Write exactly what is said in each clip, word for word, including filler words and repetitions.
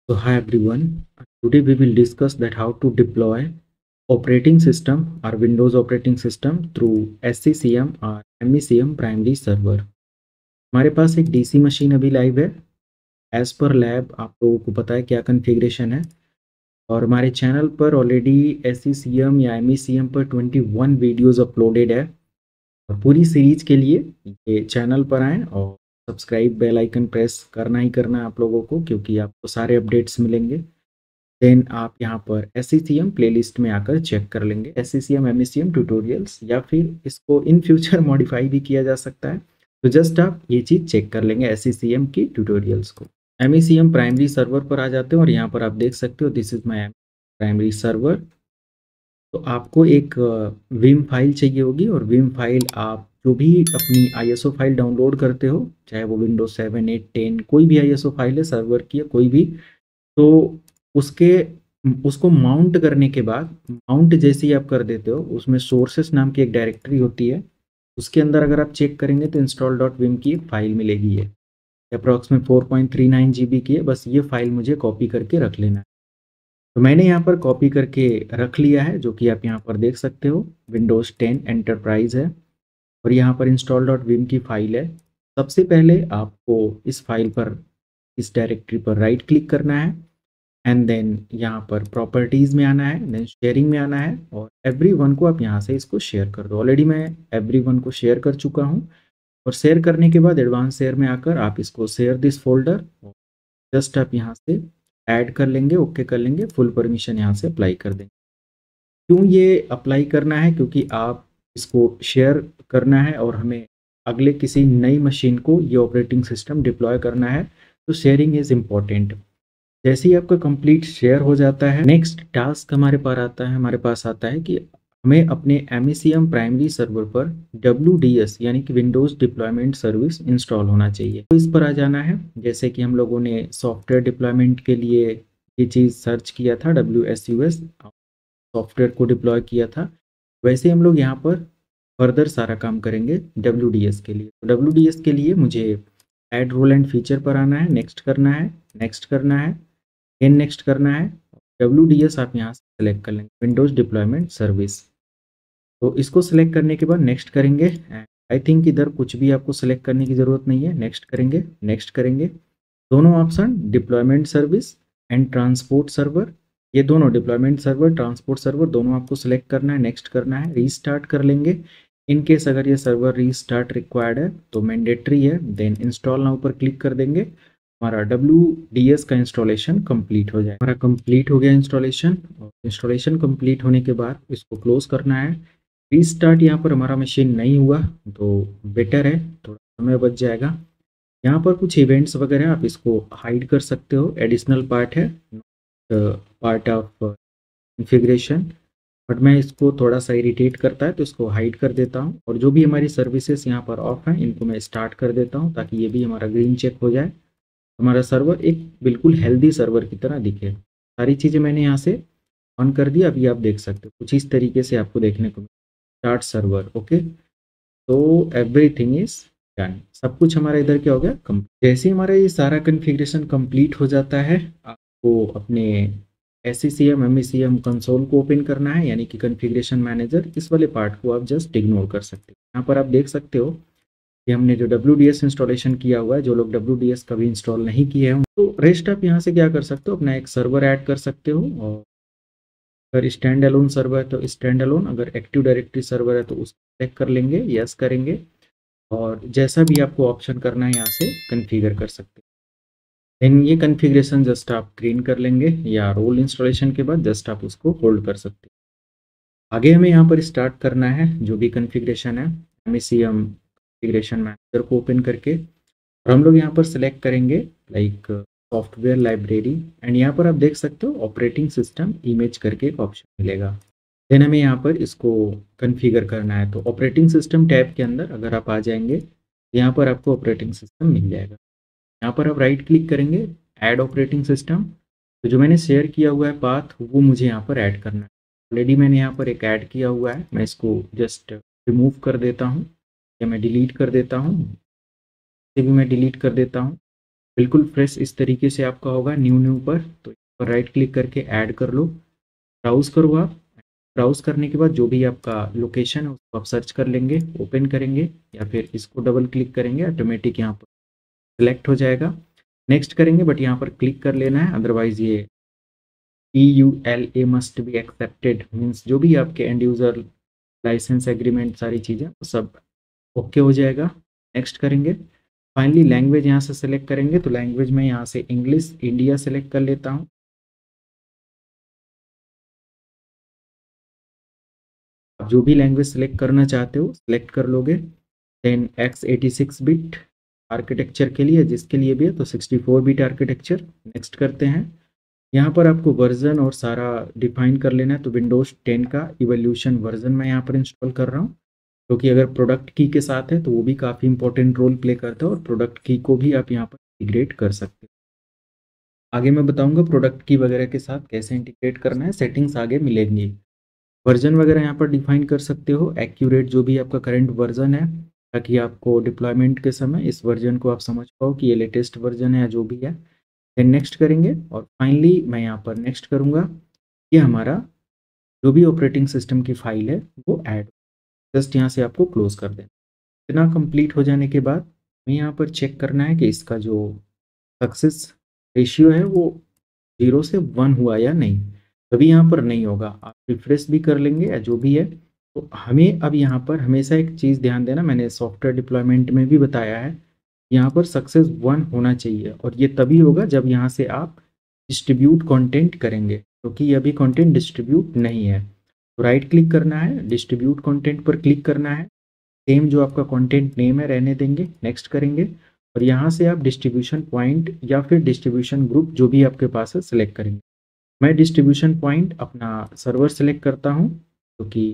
So hi everyone. Today we will discuss that how to deploy operating system or Windows operating system through S C C M or M E C M primary server. हमारे पास एक DC machine अभी live है. Edge पर lab आप लोगों को पता है क्या कन्फिग्रेशन है, और हमारे चैनल पर already S C C M या एम ई सी एम पर इक्कीस वीडियोस अपलोडेड है. और पूरी सीरीज के लिए ये चैनल पर आएँ और सब्सक्राइब बेल आइकन प्रेस करना ही करना है आप लोगों को, क्योंकि आपको सारे अपडेट्स मिलेंगे. देन आप यहाँ पर S C C M playlist में आकर चेक कर लेंगे S C C M M E C M tutorials, या फिर इसको इन फ्यूचर मॉडिफाई भी किया जा सकता है. तो जस्ट आप ये चीज़ चेक कर लेंगे एस सी सी एम की ट्यूटोरियल्स को. M E C M primary server पर आ जाते हैं और यहाँ पर आप देख सकते हो this is my primary server. तो आपको एक विम फाइल चाहिए होगी, और विम फाइल आप जो भी अपनी I S O file download करते हो, चाहे वो विंडोज सेवन एट टेन कोई भी आई एस ओ फाइल है सर्वर की या कोई भी, तो उसके उसको माउंट करने के बाद, माउंट जैसे ही आप कर देते हो, उसमें सोर्सेस नाम की एक डायरेक्टरी होती है. उसके अंदर अगर आप चेक करेंगे तो इंस्टॉल डॉट विम की एक फाइल मिलेगी. है approximate four point three nine G B की है. बस ये फाइल मुझे कॉपी करके रख लेना है. तो मैंने यहाँ पर कॉपी करके रख लिया है, जो कि आप यहाँ पर देख सकते हो विंडोज़ टेन एंटरप्राइज है, और यहाँ पर इंस्टॉल डॉट विम की फाइल है. सबसे पहले आपको इस फाइल पर, इस डायरेक्टरी पर राइट क्लिक करना है, एंड देन यहाँ पर प्रॉपर्टीज़ में आना है, देन शेयरिंग में आना है, और एवरी वन को आप यहाँ से इसको शेयर कर दो. ऑलरेडी मैं एवरी वन को शेयर कर चुका हूँ, और शेयर करने के बाद एडवांस शेयर में आकर आप इसको शेयर दिस फोल्डर, जस्ट आप यहाँ से ऐड कर लेंगे, ओके कर लेंगे, फुल परमिशन यहाँ से अप्लाई कर देंगे. क्यों ये अप्लाई करना है? क्योंकि आप इसको शेयर करना है और हमें अगले किसी नई मशीन को ये ऑपरेटिंग सिस्टम डिप्लॉय करना है, तो शेयरिंग इज़ इम्पॉर्टेंट. जैसे ही आपका कंप्लीट शेयर हो जाता है, नेक्स्ट टास्क हमारे पास आता है हमारे पास आता है कि हमें अपने M E C M primary server पर डब्ल्यू डी एस यानी कि विंडोज़ डिप्लॉयमेंट सर्विस इंस्टॉल होना चाहिए. तो इस पर आ जाना है. जैसे कि हम लोगों ने सॉफ्टवेयर डिप्लॉयमेंट के लिए ये चीज़ सर्च किया था, W S U S software को डिप्लॉय किया था, वैसे हम लोग यहाँ पर फर्दर सारा काम करेंगे डब्ल्यू डी एस के लिए. तो डब्ल्यू डी एस के लिए मुझे ऐड रोल एंड फीचर पर आना है, नेक्स्ट करना है, नेक्स्ट करना है, इन नेक्स्ट करना है. डब्ल्यू डी एस आप यहाँ से सेलेक्ट कर लेंगे, विंडोज़ डिप्लॉयमेंट सर्विस. तो इसको सेलेक्ट करने के बाद नेक्स्ट करेंगे. आई थिंक इधर कुछ भी आपको सेलेक्ट करने की ज़रूरत नहीं है. नेक्स्ट करेंगे, नेक्स्ट करेंगे. दोनों option deployment service and transport server, ये दोनों डिप्लॉयमेंट सर्वर, ट्रांसपोर्ट सर्वर, दोनों आपको सेलेक्ट करना है, नेक्स्ट करना है, रीस्टार्ट कर लेंगे. इन केस अगर ये सर्वर रीस्टार्ट रिक्वायर्ड है तो मैंडेटरी है. देन इंस्टॉल नाउ पर क्लिक कर देंगे. हमारा डब्ल्यू डी एस का इंस्टॉलेशन कंप्लीट हो जाए. हमारा कंप्लीट हो गया इंस्टॉलेशन. और इंस्टॉलेशन कंप्लीट होने के बाद इसको क्लोज करना है. रीस्टार्ट यहाँ पर हमारा मशीन नहीं हुआ तो बेटर है, थोड़ा समय बच जाएगा. यहाँ पर कुछ इवेंट्स वगैरह आप इसको हाइड कर सकते हो, एडिशनल पार्ट है, पार्ट ऑफ कॉन्फ़िगरेशन. बट मैं इसको थोड़ा सा इरिटेट करता है तो इसको हाइड कर देता हूँ. और जो भी हमारी सर्विसेज यहाँ पर ऑफ हैं इनको मैं स्टार्ट कर देता हूँ, ताकि ये भी हमारा ग्रीन चेक हो जाए, हमारा सर्वर एक बिल्कुल हेल्दी सर्वर की तरह दिखे. सारी चीज़ें मैंने यहाँ से ऑन कर दिया. अभी आप देख सकते हो कुछ इस तरीके से आपको देखने को स्टार्ट सर्वर. ओके, तो एवरीथिंग इज डन. सब कुछ हमारा इधर क्या हो गया कंप्लीट. जैसे हमारा ये सारा कन्फिग्रेशन कंप्लीट हो जाता है, आपको अपने S C C M M E C M console को ओपन करना है, यानी कि कन्फिग्रेशन मैनेजर. इस वाले पार्ट को आप जस्ट इग्नोर कर सकते हो. यहाँ पर आप देख सकते हो कि हमने जो डब्ल्यू डी एस इंस्टॉलेशन किया हुआ है, जो लोग डब्ल्यू डी एस कभी इंस्टॉल नहीं किए हैं तो रेस्ट आप यहाँ से क्या कर सकते हो, अपना एक सर्वर ऐड कर सकते हो. और अगर स्टैंड अलोन सर्वर है तो स्टैंड अलोन, अगर एक्टिव डायरेक्टरी सर्वर है तो उसको सेलेक्ट कर लेंगे, यस करेंगे, और जैसा भी आपको ऑप्शन करना है यहाँ से कन्फिगर कर सकते हैं. देन ये कन्फिग्रेशन जस्ट आप ग्रीन कर लेंगे, या रोल इंस्टॉलेशन के बाद जस्ट आप उसको होल्ड कर सकते हैं. आगे हमें यहाँ पर स्टार्ट करना है जो भी कन्फिग्रेशन है, M E C M configuration manager को ओपन करके, और हम लोग यहाँ पर सिलेक्ट करेंगे लाइक सॉफ्टवेयर लाइब्रेरी, एंड यहाँ पर आप देख सकते हो ऑपरेटिंग सिस्टम इमेज करके एक ऑप्शन मिलेगा. देन हमें यहाँ पर इसको कन्फिगर करना है. तो ऑपरेटिंग सिस्टम टैब के अंदर अगर आप आ जाएंगे, यहाँ पर आपको ऑपरेटिंग सिस्टम मिल जाएगा. यहाँ पर आप राइट क्लिक करेंगे, ऐड ऑपरेटिंग सिस्टम. तो जो मैंने शेयर किया हुआ है पाथ, वो मुझे यहाँ पर ऐड करना है. ऑलरेडी मैंने यहाँ पर एक ऐड किया हुआ है, मैं इसको जस्ट रिमूव कर देता हूँ, या मैं डिलीट कर देता हूँ, इसे भी मैं डिलीट कर देता हूँ. बिल्कुल फ्रेश इस तरीके से आपका होगा न्यू न्यू पर। तो इस पर राइट क्लिक करके ऐड कर लो, ब्राउज़ करो आप। ब्राउज़ करने के बाद जो भी आपका लोकेशन है उसको आप सर्च कर लेंगे, ओपन करेंगे या फिर इसको डबल क्लिक करेंगे, ऑटोमेटिक यहाँ पर सिलेक्ट हो जाएगा। नेक्स्ट करेंगे बट यहाँ पर क्लिक कर लेना है, अदरवाइज़ ये E U L A must be accepted means जो भी आपके एंड यूज़र लाइसेंस एग्रीमेंट सारी चीज़ें वो सब ओके हो जाएगा। नेक्स्ट करेंगे। फाइनली लैंग्वेज यहाँ से सेलेक्ट करेंगे, तो लैंग्वेज में यहाँ से इंग्लिश इंडिया सेलेक्ट कर लेता हूँ। आप जो भी लैंग्वेज सेलेक्ट करना चाहते हो सेलेक्ट कर लोगे। Then X eighty six bit architecture के लिए, जिसके लिए भी है तो sixty four bit architecture. Next करते हैं। यहाँ पर आपको वर्जन और सारा डिफाइन कर लेना है, तो विंडोज़ टेन का इवोल्यूशन वर्जन मैं यहाँ पर इंस्टॉल कर रहा हूँ, क्योंकि अगर प्रोडक्ट की के साथ है तो वो भी काफ़ी इंपॉर्टेंट रोल प्ले करता है और प्रोडक्ट की को भी आप यहाँ पर इंटीग्रेट कर सकते हो। आगे मैं बताऊंगा प्रोडक्ट की वगैरह के साथ कैसे इंटीग्रेट करना है, सेटिंग्स आगे मिलेंगी। वर्जन वगैरह यहाँ पर डिफाइन कर सकते हो, एक्यूरेट जो भी आपका करंट वर्जन है, ताकि आपको डिप्लॉयमेंट के समय इस वर्जन को आप समझ पाओ कि ये लेटेस्ट वर्जन है या जो भी है। देन नेक्स्ट करेंगे और फाइनली मैं यहाँ पर नेक्स्ट करूँगा। ये हमारा जो भी ऑपरेटिंग सिस्टम की फाइल है वो ऐड, जस्ट यहाँ से आपको क्लोज कर देना। इतना कंप्लीट हो जाने के बाद हमें यहाँ पर चेक करना है कि इसका जो सक्सेस रेशियो है वो जीरो से वन हुआ या नहीं। कभी यहाँ पर नहीं होगा, आप रिफ्रेश भी कर लेंगे या जो भी है। तो हमें अब यहाँ पर हमेशा एक चीज़ ध्यान देना, मैंने सॉफ्टवेयर डिप्लॉयमेंट में भी बताया है, यहाँ पर सक्सेस वन होना चाहिए और ये तभी होगा जब यहाँ से आप डिस्ट्रीब्यूट कंटेंट करेंगे, क्योंकि तो अभी कंटेंट डिस्ट्रीब्यूट नहीं है। तो राइट क्लिक करना है, डिस्ट्रीब्यूट कंटेंट पर क्लिक करना है, सेम जो आपका कंटेंट नेम है रहने देंगे। नेक्स्ट करेंगे और यहाँ से आप डिस्ट्रीब्यूशन पॉइंट या फिर डिस्ट्रीब्यूशन ग्रुप जो भी आपके पास है सिलेक्ट करेंगे। मैं डिस्ट्रीब्यूशन पॉइंट अपना सर्वर सेलेक्ट करता हूँ, जो कि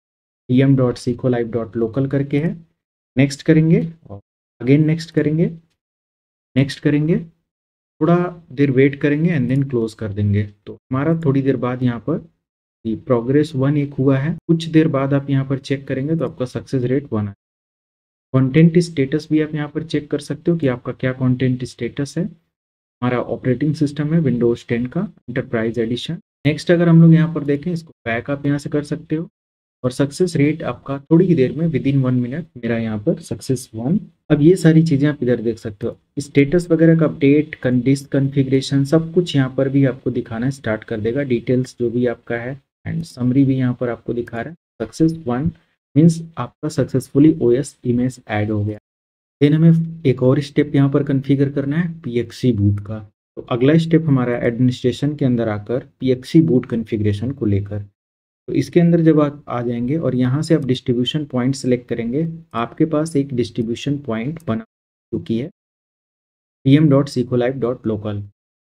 D M dot Cisco live dot local करके है। नेक्स्ट करेंगे और अगेन नेक्स्ट करेंगे, नेक्स्ट करेंगे, थोड़ा देर वेट करेंगे एंड देन क्लोज कर देंगे। तो हमारा थोड़ी देर बाद यहाँ पर प्रोग्रेस वन एक हुआ है। कुछ देर बाद आप यहाँ पर चेक करेंगे तो आपका सक्सेस रेट वन है। कंटेंट स्टेटस भी आप यहाँ पर चेक कर सकते हो कि आपका क्या कंटेंट स्टेटस है। हमारा ऑपरेटिंग सिस्टम है विंडोज टेन का एंटरप्राइज एडिशन। नेक्स्ट अगर हम लोग यहाँ पर देखें, इसको बैक आप यहाँ से कर सकते हो और सक्सेस रेट आपका थोड़ी ही देर में विद इन वन मिनट मेरा यहाँ पर सक्सेस वन। अब ये सारी चीज़ें आप इधर देख सकते हो, स्टेटस वगैरह का अपडेट कंडिस कन्फिग्रेशन सब कुछ यहाँ पर भी आपको दिखाना स्टार्ट कर देगा, डिटेल्स जो भी आपका है एंड समरी भी यहाँ पर आपको दिखा रहा है। सक्सेस वन मीन्स आपका सक्सेसफुली ओएस इमेज ऐड हो गया। देन हमें एक और स्टेप यहाँ पर कन्फिगर करना है पीएक्सी बूट का। तो अगला स्टेप हमारा एडमिनिस्ट्रेशन के अंदर आकर पीएक्सी बूट कन्फिग्रेशन को लेकर। तो इसके अंदर जब आप आ जाएंगे और यहाँ से आप डिस्ट्रीब्यूशन पॉइंट सेलेक्ट करेंगे, आपके पास एक डिस्ट्रीब्यूशन पॉइंट बना चुकी है D M dot Cisco live dot local.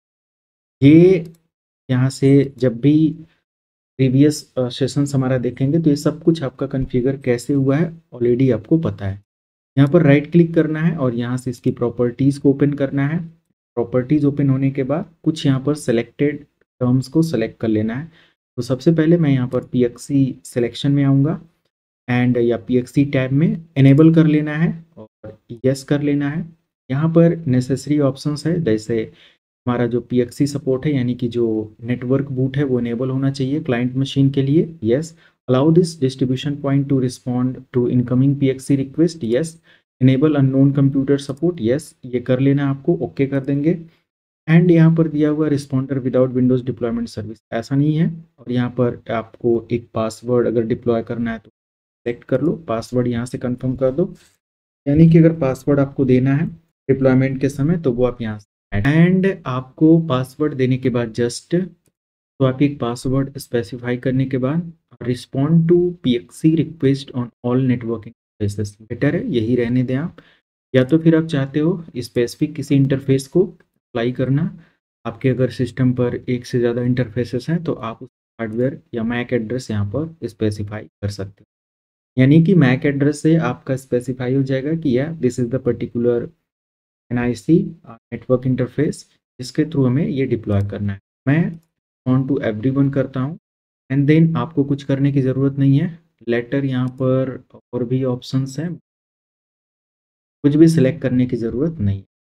ये यहाँ से जब भी प्रीवियस सेशंस हमारा देखेंगे तो ये सब कुछ आपका कन्फिगर कैसे हुआ है ऑलरेडी आपको पता है। यहाँ पर राइट क्लिक करना है और यहाँ से इसकी प्रॉपर्टीज़ को ओपन करना है। प्रॉपर्टीज़ ओपन होने के बाद कुछ यहाँ पर सेलेक्टेड टर्म्स को सेलेक्ट कर लेना है। तो सबसे पहले मैं यहाँ पर पीएक्सी सिलेक्शन में आऊँगा एंड या पीएक्सी टैब में इनेबल कर लेना है और यस कर लेना है। यहाँ पर नेसेसरी ऑप्शंस है, जैसे हमारा जो पीएक्सी सपोर्ट है यानी कि जो नेटवर्क बूट है वो इनेबल होना चाहिए क्लाइंट मशीन के लिए, yes. Allow this distribution point to respond to incoming PXE request, yes. Enable unknown computer support, yes, ये कर लेना आपको, ओके कर देंगे। एंड यहाँ पर दिया हुआ responder without Windows deployment service, ऐसा नहीं है। और यहाँ पर आपको एक पासवर्ड अगर डिप्लॉय करना है तो सेलेक्ट कर लो, पासवर्ड यहाँ से कंफर्म कर दो, यानी कि अगर पासवर्ड आपको देना है डिप्लॉयमेंट के समय तो वो आप यहाँ से एंड आपको पासवर्ड देने के बाद जस्ट तो आप एक पासवर्ड स्पेसिफाई करने के बाद respond to PXE request on all networking interfaces, better है यही रहने दें आप। या तो फिर आप चाहते हो स्पेसिफिक किसी इंटरफेस को अप्लाई करना, आपके अगर सिस्टम पर एक से ज़्यादा इंटरफेसेस हैं तो आप उस हार्डवेयर या मैक एड्रेस यहाँ पर स्पेसिफाई कर सकते हो, यानी कि मैक एड्रेस से आपका स्पेसिफाई हो जाएगा कि या this is the particular N I C network interface जिसके थ्रू हमें ये डिप्लॉय करना है। मैं ऑन टू एवरीवन करता हूँ एंड देन आपको कुछ करने की ज़रूरत नहीं है। लेटर यहाँ पर और भी ऑप्शंस हैं, कुछ भी सिलेक्ट करने की ज़रूरत नहीं।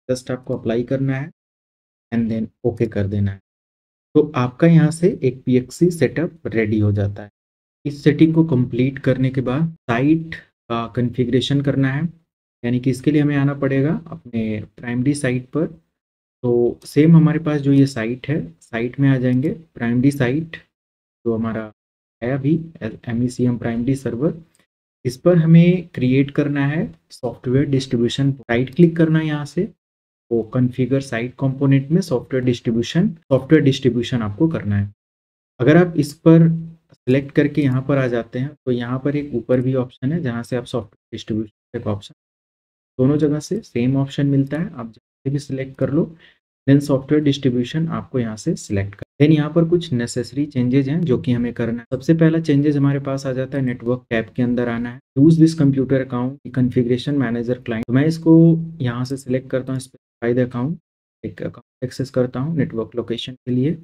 जस्ट आपको अप्लाई करना है एंड देन ओके कर देना है। तो आपका यहाँ से एक पीएक्सी सेटअप रेडी हो जाता है। इस सेटिंग को कंप्लीट करने के बाद साइट का कॉन्फ़िगरेशन करना है, यानी कि इसके लिए हमें आना पड़ेगा अपने प्राइमरी साइट पर। तो सेम हमारे पास जो ये साइट है, साइट में आ जाएंगे, प्राइमरी साइट जो हमारा है अभी M E C M primary server, इस पर हमें क्रिएट करना है सॉफ्टवेयर डिस्ट्रीब्यूशन। राइट क्लिक करना है यहाँ से, वो कॉन्फ़िगर साइट कंपोनेंट में सॉफ्टवेयर डिस्ट्रीब्यूशन सॉफ्टवेयर डिस्ट्रीब्यूशन आपको करना है। अगर आप इस पर सेलेक्ट करके यहाँ पर आ जाते हैं तो यहाँ पर एक ऊपर भी ऑप्शन है जहाँ से आप सॉफ्टवेयर डिस्ट्रीब्यूशन का ऑप्शन, दोनों जगह से सेम ऑप्शन मिलता है, आप जहाँ से भी सिलेक्ट कर लो। देन सॉफ्टवेयर डिस्ट्रीब्यूशन आपको यहाँ से सिलेक्ट कर, देन यहाँ पर कुछ नेसेसरी चेंजेज हैं जो कि हमें करना है। सबसे पहला चेंजेस हमारे पास आ जाता है नेटवर्क टैब के अंदर आना है, use this computer account configuration manager client. तो मैं इसको यहाँ से सिलेक्ट करता हूँ, स्पेसिफाई द अकाउंट, एक अकाउंट एक्सेस करता हूँ नेटवर्क लोकेशन के लिए।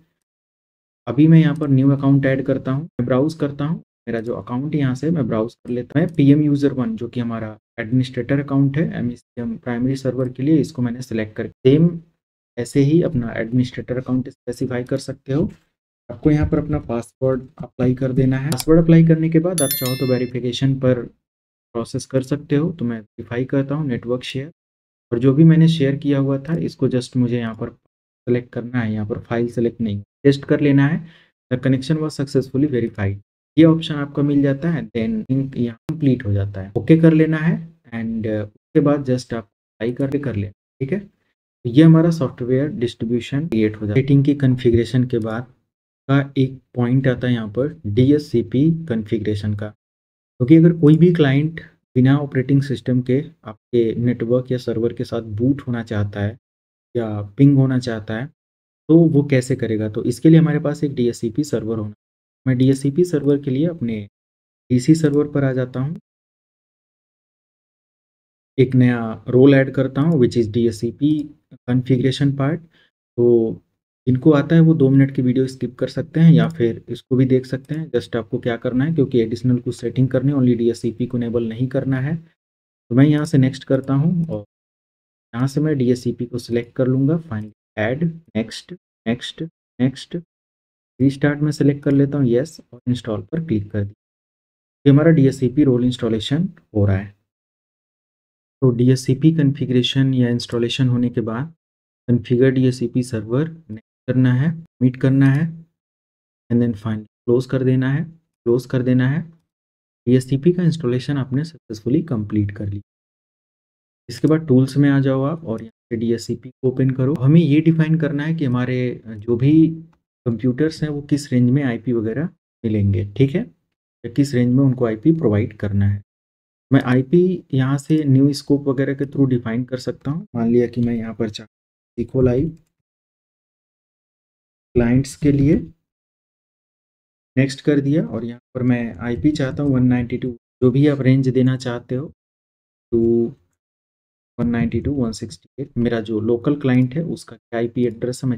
अभी मैं यहाँ पर न्यू अकाउंट ऐड करता हूँ, मैं ब्राउज़ करता हूँ, मेरा जो अकाउंट यहाँ से मैं ब्राउज़ कर लेता हूँ। मैं पीएम यूज़र वन जो कि हमारा एडमिनिस्ट्रेटर अकाउंट है M E C M primary server के लिए, इसको मैंने सेलेक्ट कर, सेम ऐसे ही अपना एडमिनिस्ट्रेटर अकाउंट स्पेसिफाई कर सकते हो। आपको यहाँ पर अपना पासवर्ड अप्लाई कर देना है। पासवर्ड अप्लाई करने के बाद आप चाहो तो वेरिफिकेशन पर प्रोसेस कर सकते हो। तो मैं वेरीफाई करता हूँ नेटवर्क शेयर, और जो भी मैंने शेयर किया हुआ था इसको जस्ट मुझे यहाँ पर सेलेक्ट करना है, यहाँ पर फाइल सेलेक्ट नहीं, टेस्ट कर लेना है, the connection was successfully verified, ये ऑप्शन आपको मिल जाता है। देन यहाँ कंप्लीट हो जाता है, ओके कर लेना है एंड उसके बाद जस्ट आप अप्लाई करके कर लेना, ठीक है। तो ये हमारा सॉफ्टवेयर डिस्ट्रीब्यूशन क्रिएट हो जाता है। सेटिंग की कॉन्फ़िगरेशन के बाद का एक पॉइंट आता है यहाँ पर D S C P configuration का, क्योंकि अगर कोई भी क्लाइंट बिना ऑपरेटिंग सिस्टम के आपके नेटवर्क या सर्वर के साथ बूट होना चाहता है या पिंग होना चाहता है तो वो कैसे करेगा। तो इसके लिए हमारे पास एक D S C P server होना। मैं D S C P server के लिए अपने डीसी सर्वर पर आ जाता हूँ, एक नया रोल ऐड करता हूँ which is D S C P configuration part. तो जिनको आता है वो दो मिनट की वीडियो स्किप कर सकते हैं या फिर इसको भी देख सकते हैं। जस्ट आपको क्या करना है, क्योंकि एडिशनल कुछ सेटिंग करनी है, only D S C P को इनेबल नहीं करना है। तो मैं यहाँ से नेक्स्ट करता हूँ और यहाँ से मैं डी एस सी पी को सिलेक्ट कर लूँगा, finally add, next next next, restart में सेलेक्ट कर लेता हूँ येस, और इंस्टॉल पर क्लिक कर दिया। ये हमारा D S C P role installation हो रहा है। तो D S C P configuration या इंस्टॉलेशन होने के बाद configure D S C P server next करना है, मीट करना है एंड देन फाइनली क्लोज कर देना है, क्लोज कर देना है। डी एस सी पी का इंस्टॉलेशन आपने सक्सेसफुली कंप्लीट कर लिया। इसके बाद टूल्स में आ जाओ आप और यहाँ पे डी एस सी पी को ओपन करो। हमें ये डिफाइन करना है कि हमारे जो भी कंप्यूटर्स हैं वो किस रेंज में आईपी वगैरह मिलेंगे, ठीक है, या किस रेंज में उनको आईपी प्रोवाइड करना है। मैं आईपी यहाँ से न्यू स्कोप वगैरह के थ्रू डिफाइन कर सकता हूँ। मान लिया कि मैं यहाँ पर चाहता हूँ सीखो लाइव क्लाइंट्स के लिए, नेक्स्ट कर दिया, और यहाँ पर मैं आईपी चाहता हूँ वन नाइंटी टू, जो भी आप रेंज देना चाहते हो, to one ninety two one sixty eight मेरा जो लोकल क्लाइंट है उसका आईपी एड्रेस है, मैं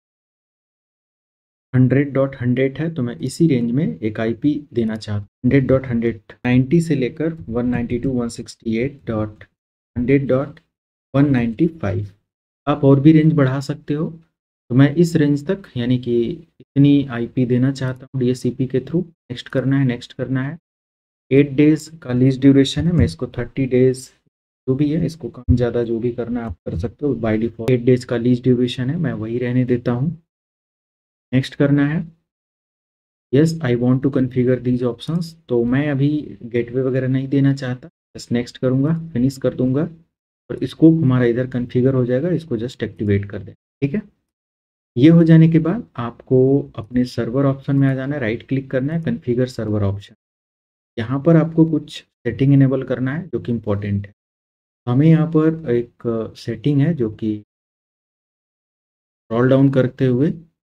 हंड्रेड डॉट हंड्रेड है तो मैं इसी रेंज में एक आईपी देना चाहता हूँ। हंड्रेड डॉट हंड्रेड नाइंटी से लेकर one ninety two one sixty eight dot hundred dot one ninety five, आप और भी रेंज बढ़ा सकते हो। तो मैं इस रेंज तक यानी कि इतनी आईपी देना चाहता हूँ डी एस सी पी के थ्रू। नेक्स्ट करना है, नेक्स्ट करना है। एट डेज़ का लीज ड्यूरेशन है, मैं इसको थर्टी डेज़ जो भी है इसको कम ज़्यादा जो भी करना है आप कर सकते हो। बाय डिफॉल्ट एट डेज़ का लीज ड्यूरेशन है, मैं वही रहने देता हूँ। नेक्स्ट करना है, yes I want to configure these options, तो मैं अभी गेटवे वगैरह नहीं देना चाहता, बस नेक्स्ट करूँगा, फिनिश कर दूँगा और स्कोप हमारा इधर कॉन्फ़िगर हो जाएगा, इसको जस्ट एक्टिवेट कर दें, ठीक है। ये हो जाने के बाद आपको अपने सर्वर ऑप्शन में आ जाना है, राइट क्लिक करना है, कॉन्फ़िगर सर्वर ऑप्शन। यहाँ पर आपको कुछ सेटिंग इनेबल करना है जो कि इम्पोर्टेंट है। हमें यहाँ पर एक सेटिंग है जो कि स्क्रॉल डाउन करते हुए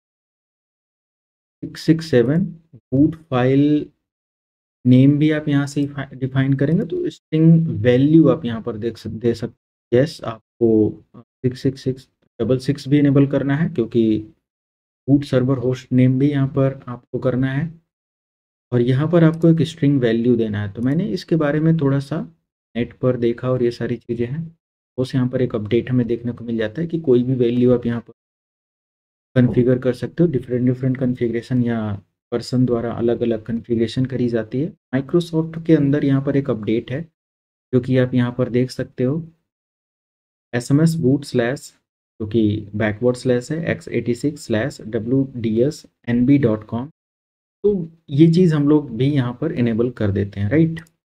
six six seven boot file name भी आप यहाँ से डिफाइन करेंगे तो स्ट्रिंग वैल्यू आप यहाँ पर देख सक दे सकते। यस आपको six six six double six भी इनेबल करना है क्योंकि बूट सर्वर होस्ट नेम भी यहाँ पर आपको करना है और यहाँ पर आपको एक स्ट्रिंग वैल्यू देना है। तो मैंने इसके बारे में थोड़ा सा नेट पर देखा और ये सारी चीज़ें हैं, उस यहाँ पर एक अपडेट हमें देखने को मिल जाता है कि कोई भी वैल्यू आप यहाँ पर कॉन्फ़िगर कर सकते हो। डिफरेंट डिफरेंट कॉन्फ़िगरेशन या पर्सन द्वारा अलग-अलग कॉन्फ़िगरेशन करी जाती है। माइक्रोसॉफ्ट के अंदर यहाँ पर एक अपडेट है, जो कि आप यहाँ पर देख सकते हो। एसएमएस बूट स्लैश जो कि बैकवर्ड स्लैश है X eighty six slash W D S N B dot com. तो ये चीज़ हम लोग भी यहाँ पर इनेबल कर देते हैं, राइट।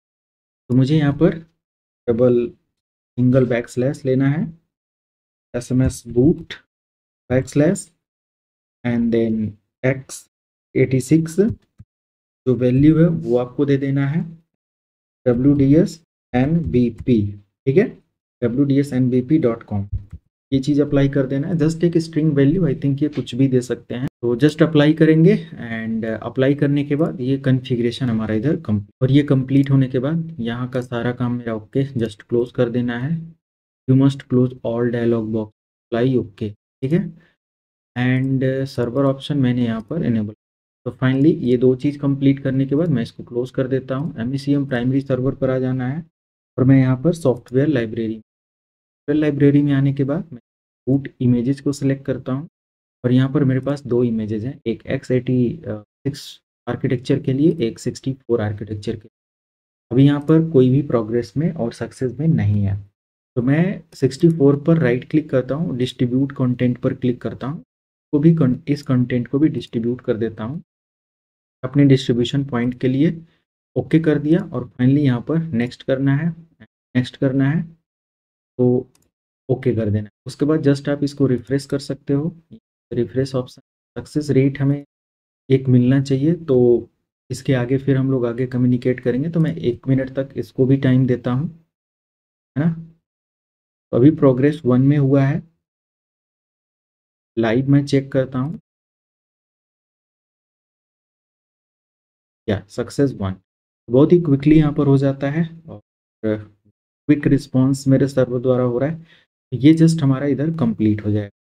तो मुझे यहाँ पर डबल सिंगल बैक स्लैश लेना है, S M S boot back slash and then X eighty six जो वैल्यू है वो आपको दे देना है W D S N B P, ठीक है, W D S N B P dot com. ये चीज़ अप्लाई कर देना है। जस्ट एक स्ट्रिंग वैल्यू, आई थिंक ये कुछ भी दे सकते हैं। तो जस्ट अप्लाई करेंगे एंड अप्लाई करने के बाद ये कॉन्फ़िगरेशन हमारा इधर कंप्लीट, और ये कंप्लीट होने के बाद यहाँ का सारा काम मेरा ओके, जस्ट क्लोज कर देना है। You must close all dialog box, apply okay, ठीक है। एंड सर्वर ऑप्शन मैंने यहाँ पर इनेबल। तो फाइनली ये दो चीज़ कंप्लीट करने के बाद मैं इसको क्लोज कर देता हूँ। M E C M primary server पर आ जाना है और मैं यहाँ पर सॉफ्टवेयर लाइब्रेरी सॉफ्टवेयर लाइब्रेरी में आने के बाद मैं बूट इमेजेस को सिलेक्ट करता हूँ और यहाँ पर मेरे पास दो इमेजेस हैं, एक एक्स एटी सिक्स आर्किटेक्चर के लिए, एक सिक्सटी फोर आर्किटेक्चर के लिए। अभी यहाँ पर कोई भी प्रोग्रेस में और सक्सेस में नहीं है, तो मैं सिक्सटी फोर पर राइट क्लिक करता हूँ, डिस्ट्रीब्यूट कंटेंट पर क्लिक करता हूँ, को भी इस कंटेंट को भी डिस्ट्रीब्यूट कर देता हूँ अपने डिस्ट्रीब्यूशन पॉइंट के लिए। ओके कर दिया और फाइनली यहाँ पर नेक्स्ट करना है, नेक्स्ट करना है तो ओके कर देना। उसके बाद जस्ट आप इसको रिफ्रेश कर सकते हो, रिफ्रेश ऑप्शन। सक्सेस रेट हमें एक मिलना चाहिए, तो इसके आगे फिर हम लोग आगे कम्युनिकेट करेंगे। तो मैं एक मिनट तक इसको भी टाइम देता हूँ, है ना। तो अभी प्रोग्रेस वन में हुआ है, लाइव मैं चेक करता हूँ, या सक्सेस वन बहुत ही क्विकली यहाँ पर हो जाता है और क्विक रिस्पॉन्स मेरे सर्वर द्वारा हो रहा है। ये जस्ट हमारा इधर कंप्लीट हो जाएगा।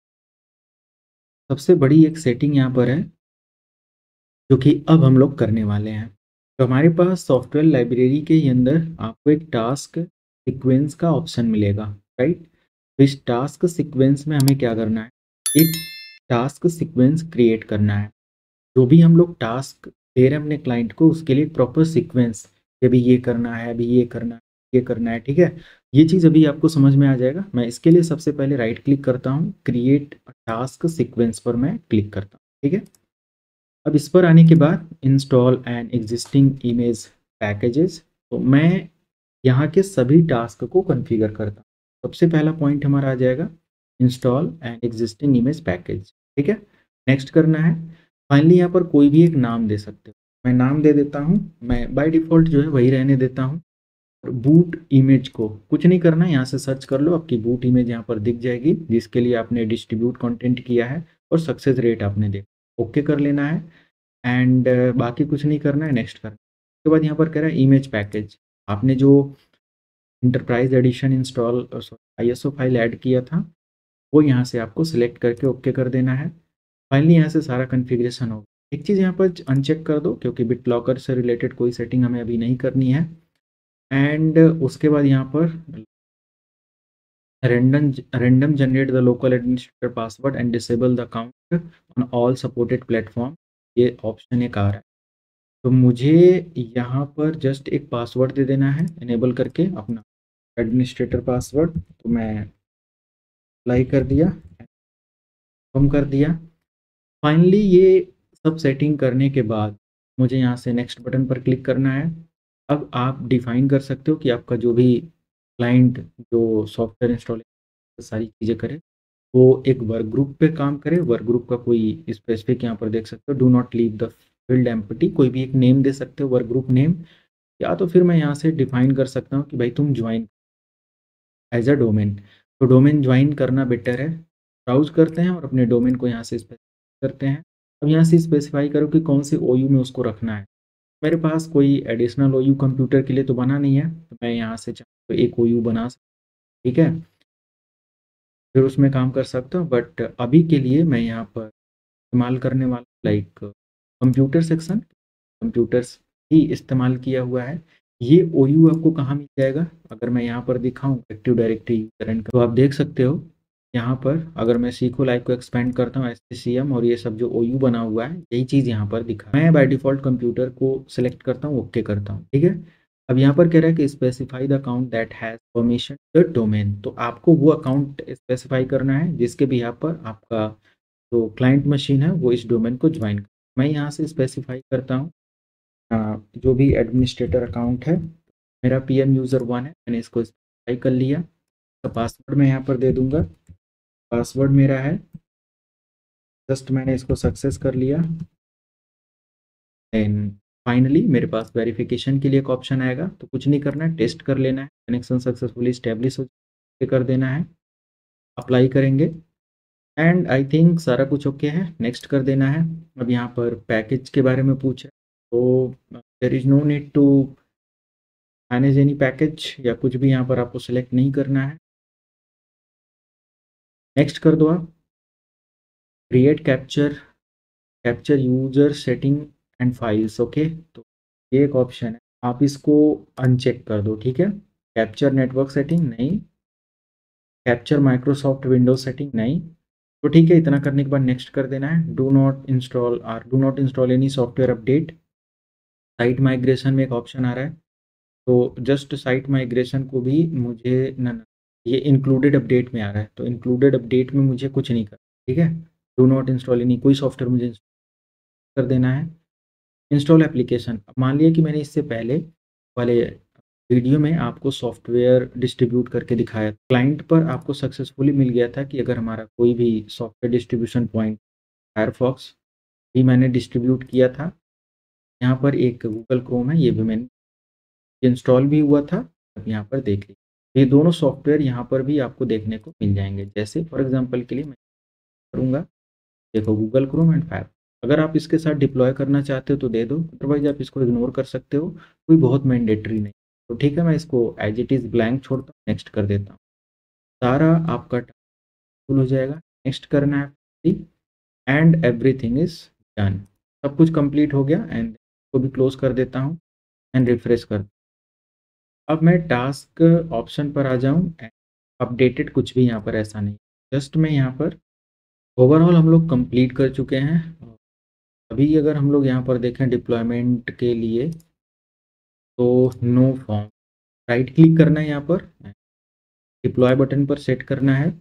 सबसे बड़ी एक सेटिंग यहाँ पर है जो कि अब हम लोग करने वाले हैं। तो हमारे पास सॉफ्टवेयर लाइब्रेरी के अंदर आपको एक टास्क सीक्वेंस का ऑप्शन मिलेगा, राइट। तो इस टास्क सीक्वेंस में हमें क्या करना है, एक टास्क सीक्वेंस क्रिएट करना है। जो भी हम लोग टास्क दे रहे हैं अपने क्लाइंट को, उसके लिए एक प्रॉपर सीक्वेंस, अभी ये करना है, अभी ये करना है, ये करना है, ठीक है। ये चीज़ अभी आपको समझ में आ जाएगा। मैं इसके लिए सबसे पहले राइट क्लिक करता हूँ, क्रिएट टास्क सीक्वेंस पर मैं क्लिक करता हूँ, ठीक है। अब इस पर आने के बाद install and existing image packages, तो मैं यहाँ के सभी टास्क को कॉन्फ़िगर करता हूँ। सबसे पहला पॉइंट हमारा आ जाएगा install and existing image package, ठीक है। नेक्स्ट करना है। फाइनली यहाँ पर कोई भी एक नाम दे सकते हो, मैं नाम दे देता हूँ। मैं बाय डिफ़ॉल्ट जो है वही रहने देता हूँ। और बूट इमेज को कुछ नहीं करना है, यहाँ से सर्च कर लो, आपकी बूट इमेज यहाँ पर दिख जाएगी जिसके लिए आपने डिस्ट्रीब्यूट कंटेंट किया है और सक्सेस रेट आपने देखा। ओके कर लेना है एंड uh, बाकी कुछ नहीं करना है, नेक्स्ट करना है। उसके बाद यहाँ पर कह रहा है इमेज पैकेज, आपने जो enterprise edition install ISO file add किया था वो यहाँ से आपको सिलेक्ट करके ओके कर देना है। फाइनली यहाँ से सारा कॉन्फ़िगरेशन होगा। एक चीज़ यहाँ पर अनचेक कर दो क्योंकि बिट लॉकर से रिलेटेड कोई सेटिंग हमें अभी नहीं करनी है। एंड उसके बाद यहाँ पर random random generate the local administrator password and disable the account on all supported platform, ये ऑप्शन एक आ रहा है। तो मुझे यहाँ पर जस्ट एक पासवर्ड दे देना है इनेबल करके अपना एडमिनिस्ट्रेटर पासवर्ड। तो मैं अप्लाई कर दिया, कम कर दिया। फाइनली ये सब सेटिंग करने के बाद मुझे यहाँ से नेक्स्ट बटन पर क्लिक करना है। अब आप डिफाइन कर सकते हो कि आपका जो भी क्लाइंट जो सॉफ्टवेयर इंस्टॉल सारी चीज़ें करे वो एक वर्क ग्रुप पे काम करे। वर्क ग्रुप का कोई स्पेसिफिक यहाँ पर देख सकते हो, do not leave the field empty, कोई भी एक नेम दे सकते हो वर्क ग्रुप नेम, या तो फिर मैं यहाँ से डिफाइन कर सकता हूँ कि भाई तुम ज्वाइन एज अ डोमेन। तो डोमेन ज्वाइन करना बेटर है। ब्राउज करते हैं और अपने डोमेन को यहाँ से स्पेसिफाई करते हैं। अब यहाँ से स्पेसिफाई करो कि कौन से ओ यू में उसको रखना है। मेरे पास कोई एडिशनल ओ यू कंप्यूटर के लिए तो बना नहीं है, तो मैं यहाँ से चाहूँ तो एक ओ यू बना सकता हूँ, ठीक है, फिर उसमें काम कर सकता हूँ। बट अभी के लिए मैं यहाँ पर इस्तेमाल करने वाला लाइक कंप्यूटर सेक्शन, कंप्यूटर्स ही इस्तेमाल किया हुआ है। ये ओ यू आपको कहाँ मिल जाएगा? अगर मैं यहाँ पर दिखाऊँ एक्टिव डायरेक्टरी यूज़र एंड तो आप देख सकते हो यहाँ पर अगर मैं सीको लाइव को एक्सपेंड करता हूँ एससीसीएम और ये सब जो ओ यू बना हुआ है यही चीज़ यहाँ पर दिखा। मैं बाय डिफ़ॉल्ट कंप्यूटर को सिलेक्ट करता हूँ, ओके करता हूँ, ठीक है? अब यहाँ पर कह रहा है कि specify the account that has permission the domain, तो आपको वो अकाउंट स्पेसिफाई करना है जिसके भी यहाँ पर आपका जो क्लाइंट मशीन है वो इस डोमेन को ज्वाइन कर। मैं यहाँ से स्पेसिफाई करता हूँ अ, जो भी एडमिनिस्ट्रेटर अकाउंट है, मेरा पीएम यूज़र वन है, मैंने इसको स्पेसिफाई कर लिया। तो पासवर्ड मैं यहाँ पर दे दूँगा, पासवर्ड मेरा है, जस्ट मैंने इसको सक्सेस कर लिया। देन फाइनली मेरे पास वेरिफिकेशन के लिए एक ऑप्शन आएगा, तो कुछ नहीं करना है, टेस्ट कर लेना है, कनेक्शन सक्सेसफुली इस्टेब्लिश हो कर देना है, अप्लाई करेंगे एंड आई थिंक सारा कुछ ओके है, नेक्स्ट कर देना है। अब यहाँ पर पैकेज के बारे में पूछा तो there is no need to manage any package या कुछ भी यहाँ पर आपको सेलेक्ट नहीं करना है, नेक्स्ट कर दो आप। Create capture capture user setting and files, okay, तो ये एक ऑप्शन है, आप इसको अनचेक कर दो, ठीक है? कैप्चर नेटवर्क सेटिंग नहीं, कैप्चर माइक्रोसॉफ्ट विंडोज सेटिंग नहीं, तो ठीक है, इतना करने के बाद नेक्स्ट कर देना है। Do not install or do not install any software update. Site migration में एक ऑप्शन आ रहा है, तो जस्ट साइट माइग्रेशन को भी मुझे ना ना ये इंक्लूडेड अपडेट में आ रहा है, तो इंक्लूडेड अपडेट में मुझे कुछ नहीं करना, ठीक है? डू नॉट इंस्टॉल एनी कोई सॉफ्टवेयर मुझे कर देना है। इंस्टॉल एप्लीकेशन, अब मान लिया कि मैंने इससे पहले वाले वीडियो में आपको सॉफ्टवेयर डिस्ट्रीब्यूट करके दिखाया, क्लाइंट पर आपको सक्सेसफुली मिल गया था कि अगर हमारा कोई भी सॉफ्टवेयर डिस्ट्रीब्यूशन पॉइंट फायरफॉक्स भी मैंने डिस्ट्रीब्यूट किया था, यहाँ पर एक गूगल क्रोम है, ये भी मैंने इंस्टॉल भी हुआ था, अब यहाँ पर देख लीजिए ये दोनों सॉफ्टवेयर यहाँ पर भी आपको देखने को मिल जाएंगे। जैसे फॉर एग्जांपल के लिए मैं करूँगा, देखो गूगल क्रोम एंड फायर, अगर आप इसके साथ डिप्लॉय करना चाहते हो तो दे दो, अदरवाइज आप इसको इग्नोर कर सकते हो, कोई बहुत मैंडेटरी नहीं। तो ठीक है, मैं इसको एज इट इज़ ब्लैंक छोड़ता हूँ, नेक्स्ट कर देता हूँ, सारा आपका फुल हो जाएगा, नेक्स्ट करना है एंड एवरीथिंग इज डन, सब कुछ कंप्लीट हो गया एंड को भी क्लोज कर देता हूँ एंड रिफ्रेश कर। अब मैं टास्क ऑप्शन पर आ जाऊँ, अपडेटेड कुछ भी यहाँ पर ऐसा नहीं, जस्ट मैं यहाँ पर ओवरऑल हम लोग कंप्लीट कर चुके हैं। अभी अगर हम लोग यहाँ पर देखें डिप्लॉयमेंट के लिए तो नो फॉर्म, राइट क्लिक करना है यहाँ पर, डिप्लॉय बटन पर सेट करना है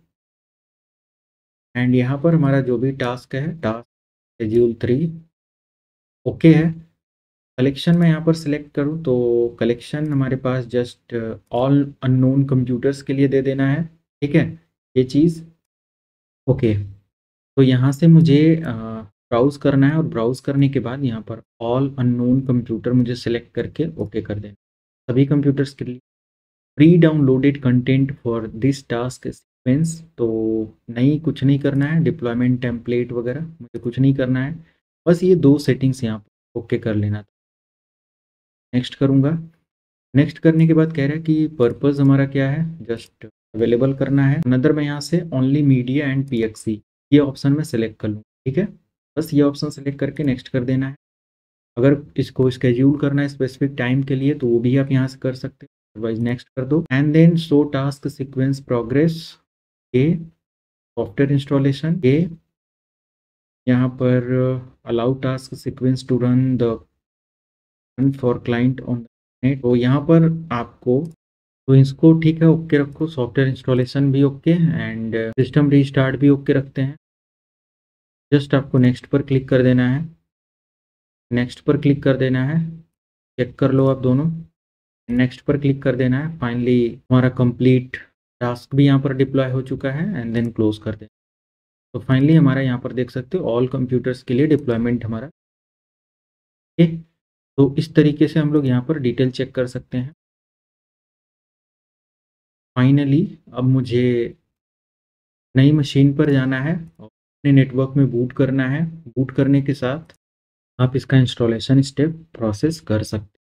एंड यहाँ पर हमारा जो भी टास्क है, टास्क शेड्यूल थ्री ओके है। कलेक्शन में यहाँ पर सिलेक्ट करूँ तो कलेक्शन हमारे पास जस्ट ऑल अननोन कंप्यूटर्स के लिए दे देना है, ठीक है, ये चीज़ ओके। तो यहाँ से मुझे ब्राउज़ करना है और ब्राउज़ करने के बाद यहाँ पर ऑल अननोन कंप्यूटर मुझे सेलेक्ट करके ओके कर देना, सभी कंप्यूटर्स के लिए pre downloaded content for this task sequence, तो नहीं कुछ नहीं करना है, डिप्लॉयमेंट टेम्पलेट वगैरह मुझे कुछ नहीं करना है, बस ये दो सेटिंग्स यहाँ पर ओके कर लेना था। नेक्स्ट करूँगा, नेक्स्ट करने के बाद कह रहा है कि पर्पज़ हमारा क्या है, जस्ट अवेलेबल करना है। अनदर में यहाँ से ओनली मीडिया एंड पीएक्सी ये ऑप्शन में सेलेक्ट कर लूँ, ठीक है, बस ये ऑप्शन सेलेक्ट करके नेक्स्ट कर देना है। अगर इसको स्केड्यूल करना है स्पेसिफिक टाइम के लिए तो वो भी आप यहाँ से कर सकते हैं, अदरवाइज नेक्स्ट कर दो and then show task sequence progress के सॉफ्टवेयर इंस्टॉलेशन के, यहाँ पर allow task sequence to run the for client on net, तो यहाँ पर आपको तो इसको ठीक है ओके रखो, सॉफ्टवेयर इंस्टॉलेशन भी ओके एंड सिस्टम रीस्टार्ट भी ओके रखते हैं। जस्ट आपको नेक्स्ट पर क्लिक कर देना है, नेक्स्ट पर क्लिक कर देना है, चेक कर लो आप दोनों, नेक्स्ट पर क्लिक कर देना है। फाइनली हमारा कंप्लीट टास्क भी यहाँ पर डिप्लॉय हो चुका है एंड देन क्लोज कर देना। तो फाइनली हमारा यहाँ पर देख सकते हो ऑल कंप्यूटर्स के लिए डिप्लॉयमेंट हमारा ओके। तो इस तरीके से हम लोग यहाँ पर डिटेल चेक कर सकते हैं। फाइनली अब मुझे नई मशीन पर जाना है और अपने नेटवर्क में बूट करना है, बूट करने के साथ आप इसका इंस्टॉलेशन स्टेप प्रोसेस कर सकते हैं।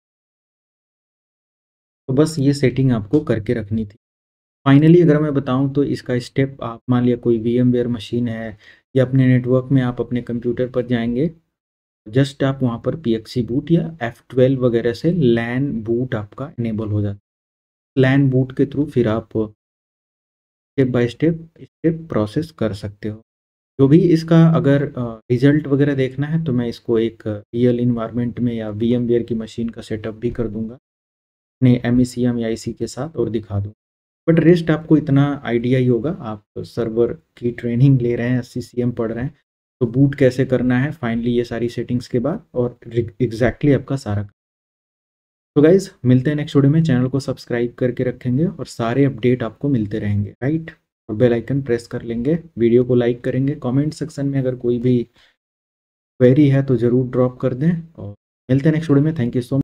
तो बस ये सेटिंग आपको करके रखनी थी। फाइनली अगर मैं बताऊं तो इसका स्टेप, आप मान लिया कोई वीएमवेयर मशीन है या अपने नेटवर्क में आप अपने कंप्यूटर पर जाएंगे जस्ट आप वहाँ पर पीएक्सी बूट या एफ ट्वेल्व वगैरह से लैन बूट आपका इनेबल हो जाता है। लैन बूट के थ्रू फिर आप step by step step process कर सकते हो। जो भी इसका अगर रिजल्ट वगैरह देखना है तो मैं इसको एक रियल इन्वायरमेंट में या वीएमवेयर की मशीन का सेटअप भी कर दूंगा अपने एमईसीएम या आईसी के साथ और दिखा दूँ। बट रेस्ट आपको इतना आइडिया ही होगा, आप सर्वर की ट्रेनिंग ले रहे हैं, सीसीएम पढ़ रहे हैं, तो बूट कैसे करना है फाइनली ये सारी सेटिंग्स के बाद और एग्जैक्टली आपका सारा। तो गाइज मिलते हैं नेक्स्ट वीडियो में। चैनल को सब्सक्राइब करके रखेंगे और सारे अपडेट आपको मिलते रहेंगे, राइट। और बेल आइकन प्रेस कर लेंगे, वीडियो को लाइक करेंगे, कमेंट सेक्शन में अगर कोई भी क्वेरी है तो ज़रूर ड्रॉप कर दें और मिलते हैं नेक्स्ट वीडियो में। Thank you so much.